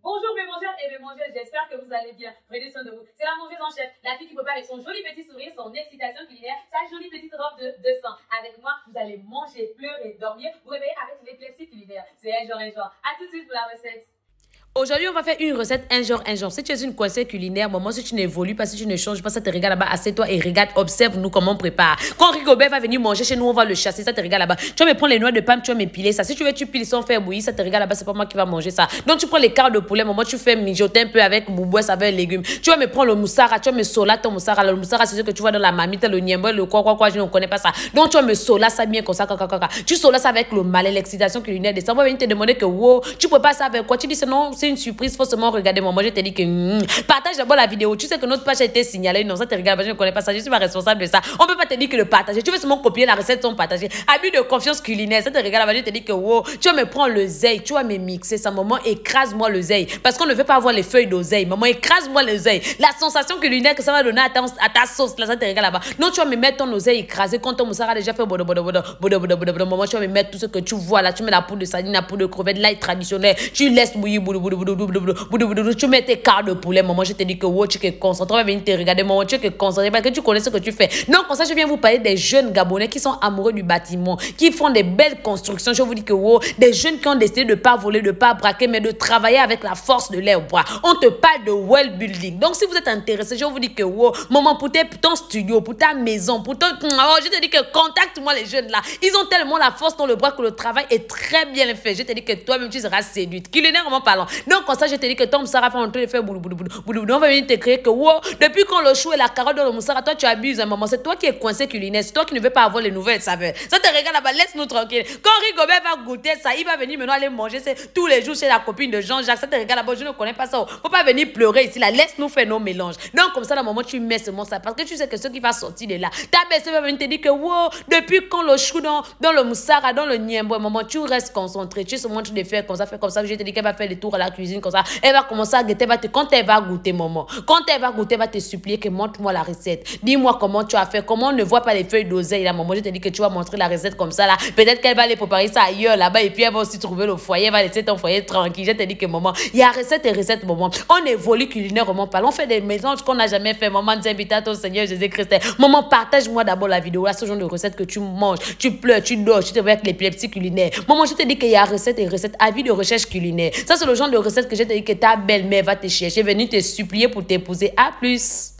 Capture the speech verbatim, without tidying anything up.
Bonjour mes mangeurs et mes mangeuses, j'espère que vous allez bien. Prenez soin de vous. C'est la mangeuse en chef, la fille qui prépare avec son joli petit sourire, son excitation culinaire, sa jolie petite robe de deux cents. Avec moi, vous allez manger, pleurer, dormir, vous réveiller avec l'épilepsie culinaire. C'est un genre, un genre. A tout de suite pour la recette. Aujourd'hui, on va faire une recette un genre, un genre. Si tu es une coincée culinaire, maman, si tu n'évolues pas, si tu ne changes pas, ça te regarde là-bas, assieds-toi et regarde, observe-nous comment on prépare. Quand Rigobert va venir manger chez nous, on va le chasser, ça te regarde là-bas. Tu vas me prendre les noix de palme, tu vas m'épiler ça. Si tu veux, tu piles sans faire bouillir, ça te regarde là-bas, c'est pas moi qui va manger ça. Donc, tu prends les quarts de poulet, maman, tu fais mijoter un peu avec boubouès, avec légumes. Tu vas me prendre le moussara, tu vas me sola ton moussara. Le moussara, c'est ce que tu vois dans la marmite, le niembo, le quoi, quoi, quoi, je ne connais pas ça. Donc, tu vas me sola ça bien comme ça, caca, caca. Tu sola ça avec le malais, l'excitation culinaire. Des ça, on va venir te demander que, wow, tu prépares ça avec quoi? Tu dis, c'est non, c'est une surprise, faut seulement regarder maman, je t'ai dit que mm, partage d'abord la vidéo. Tu sais que notre page a été signalée. Non, ça te regarde, je ne connais pas ça. Je suis pas responsable de ça. On peut pas te dire que le partager. Tu veux seulement copier la recette sans partager. Abus de confiance culinaire. Ça te regarde, je te dis que wow, tu vas me prendre le zeille, tu vas me mixer ça. Maman, écrase-moi le zeille. Parce qu'on ne veut pas avoir les feuilles d'oseille. Maman, écrase-moi le zeille. La sensation culinaire que ça va donner à ta, à ta sauce, là, ça te regarde là-bas. Non, tu vas me mettre ton oseille écrasé. Quand ton moussara a déjà fait bodo, bodo, bodo, bodo, bodo, bodo, bodo. Maman, tu vas me mettre tout ce que tu vois là. Tu mets la poudre de sardine, la poudre de crevette, l'ail traditionnel. Tu laisses bouillir, bodo, bodo, bodo, bodo, bodo, bodo, bodo. Tu mets tes quarts de poulet, maman, je te dis que wow, tu es concentré, on va venir te regarder, maman, tu es concentré parce que tu connais ce que tu fais. Non, comme ça, je viens vous parler des jeunes Gabonais qui sont amoureux du bâtiment, qui font des belles constructions. Je vous dis que wow, des jeunes qui ont décidé de ne pas voler, de ne pas braquer, mais de travailler avec la force de leurs bras. On te parle de well building. Donc, si vous êtes intéressé, je vous dis que wow, maman, pour, tes, pour ton studio, pour ta maison, pour ton... Oh, je te dis que contacte-moi les jeunes là. Ils ont tellement la force dans le bras que le travail est très bien fait. Je te dis que toi-même, tu seras séduite. Culinairement parlant. Donc, comme ça, je te dis que Tom Sarah fait en train de faire boulou, boulou, boulou, boulou, boulou. On va venir te créer que wow, depuis quand le chou et la carotte dans le moussara, toi, tu abuses, hein, maman. C'est toi qui es coincé culinaire. C'est toi qui ne veux pas avoir les nouvelles saveurs. Ça te regarde là-bas, laisse-nous tranquille. Quand Rigobert va goûter ça, il va venir maintenant aller manger tous les jours chez la copine de Jean-Jacques. Ça te regarde là-bas, je ne connais pas ça. Faut pas venir pleurer ici, là. Laisse-nous faire nos mélanges. Donc, comme ça, là, maman, tu mets seulement ça. Parce que tu sais que ce qui va sortir de là, ta belle-sœur va venir te dire que wow, depuis quand le chou dans, dans le moussara, dans le niembo, maman, tu restes concentré. Tu seulement tu les fais comme ça, fais comme ça. Je te dis qu'elle va faire des tours à la cuisine comme ça. Elle va commencer à guetter, va te, quand elle va goûter, maman, quand elle va goûter, elle va te supplier que montre-moi la recette. Dis-moi comment tu as fait, comment on ne voit pas les feuilles d'oseille là, maman. Je te dis que tu vas montrer la recette comme ça là. Peut-être qu'elle va aller préparer ça ailleurs là-bas et puis elle va aussi trouver le foyer, elle va laisser ton foyer tranquille. Je te dis que maman, il y a recette et recette, maman. On évolue culinairement parlant, on fait des mélanges qu'on n'a jamais fait. Maman, dis invite à ton Seigneur Jésus-Christ. Maman, partage-moi d'abord la vidéo là, ce genre de recette que tu manges, tu pleures, tu dors, tu te vois avec l'épilepsie culinaire. Maman, je te dis qu'il y a recette et recette, avis de recherche culinaire. Ça, c'est le genre de recette que je te dis que ta belle-mère va te chercher, venir te supplier pour t'épouser. À plus.